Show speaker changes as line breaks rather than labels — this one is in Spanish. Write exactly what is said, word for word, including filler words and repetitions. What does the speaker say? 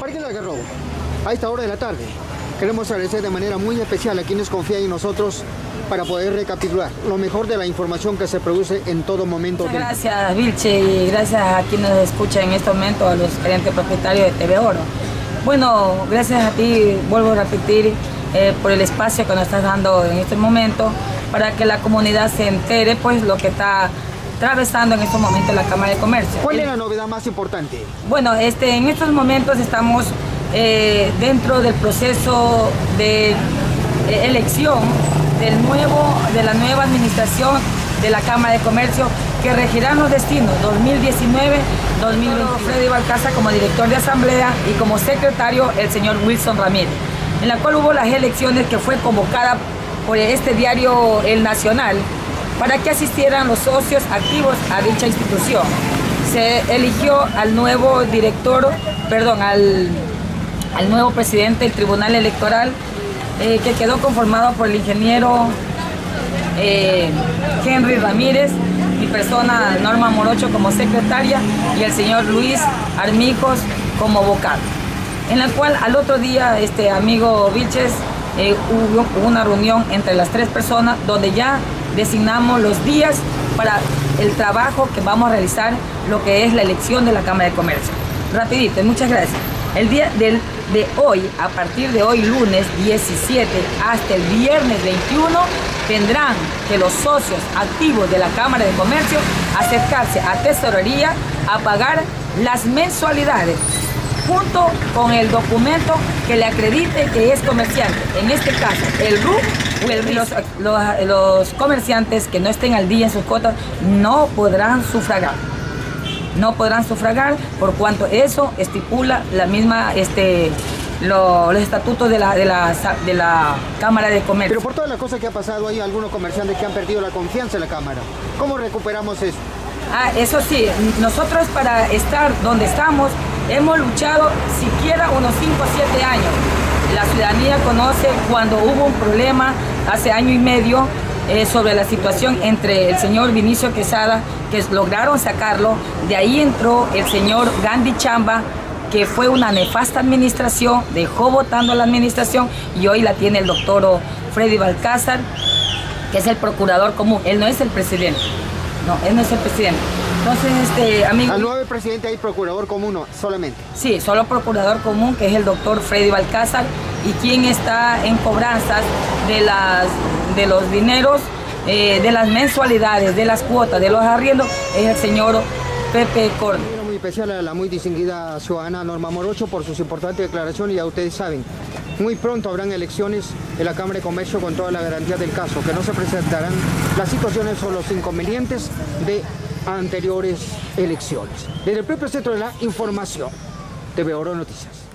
Parque del Algarrobo, a esta hora de la tarde. Queremos agradecer de manera muy especial a quienes confían en nosotros para poder recapitular lo mejor de la información que se produce en todo momento.
Muchas gracias, Vilche, y gracias a quienes nos escuchan en este momento, a los gerentes propietarios de T V Oro. Bueno, gracias a ti, vuelvo a repetir, eh, por el espacio que nos estás dando en este momento para que la comunidad se entere pues lo que está atravesando en estos momentos la Cámara de Comercio.
¿Cuál es la novedad más importante?
Bueno, este, en estos momentos estamos eh, dentro del proceso de eh, elección del nuevo, de la nueva administración de la Cámara de Comercio que regirá los destinos dos mil diecinueve dos mil veintiuno. Freddy Balcázar como director de asamblea y como secretario el señor Wilson Ramírez, en la cual hubo las elecciones que fue convocada por este diario El Nacional para que asistieran los socios activos a dicha institución. Se eligió al nuevo director, perdón, al, al nuevo presidente del Tribunal Electoral, eh, que quedó conformado por el ingeniero eh, Henry Ramírez, mi persona Norma Morocho como secretaria y el señor Luis Armijos como vocal. En la cual al otro día, este amigo Vilches, eh, hubo una reunión entre las tres personas donde ya designamos los días para el trabajo que vamos a realizar, lo que es la elección de la Cámara de Comercio. Rapidito, muchas gracias. El día del, de hoy, a partir de hoy lunes diecisiete hasta el viernes veintiuno, tendrán que los socios activos de la Cámara de Comercio acercarse a Tesorería a pagar las mensualidades junto con el documento que le acredite que es comerciante. En este caso, el R U o el los, los, los comerciantes que no estén al día en sus cuotas no podrán sufragar. No podrán sufragar por cuanto eso estipula la misma, este, lo, los estatutos de la, de, la, de la Cámara de Comercio.
Pero por todas las cosas que ha pasado, hay algunos comerciantes que han perdido la confianza en la Cámara. ¿Cómo recuperamos eso?
Ah, eso sí, nosotros para estar donde estamos hemos luchado siquiera unos cinco o siete años. La ciudadanía conoce cuando hubo un problema hace año y medio eh, sobre la situación entre el señor Vinicio Quesada, que lograron sacarlo. De ahí entró el señor Gandhi Chamba, que fue una nefasta administración, dejó votando a la administración y hoy la tiene el doctor Freddy Balcázar, que es el procurador común. Él no es el presidente. No, él no es el presidente. Entonces, este, amigo...
Al nuevo presidente hay procurador común, ¿no? Solamente.
Sí, solo procurador común, que es el doctor Freddy Balcázar, y quien está en cobranzas de, las, de los dineros, eh, de las mensualidades, de las cuotas, de los arriendos, es el señor Pepe Corno.
Muy especial a la muy distinguida ciudadana Norma Morocho por sus importantes declaraciones. Ya ustedes saben, muy pronto habrán elecciones en la Cámara de Comercio con toda la garantía del caso, que no se presentarán las situaciones o los inconvenientes de anteriores elecciones. Desde el propio centro de la información, T V Oro Noticias.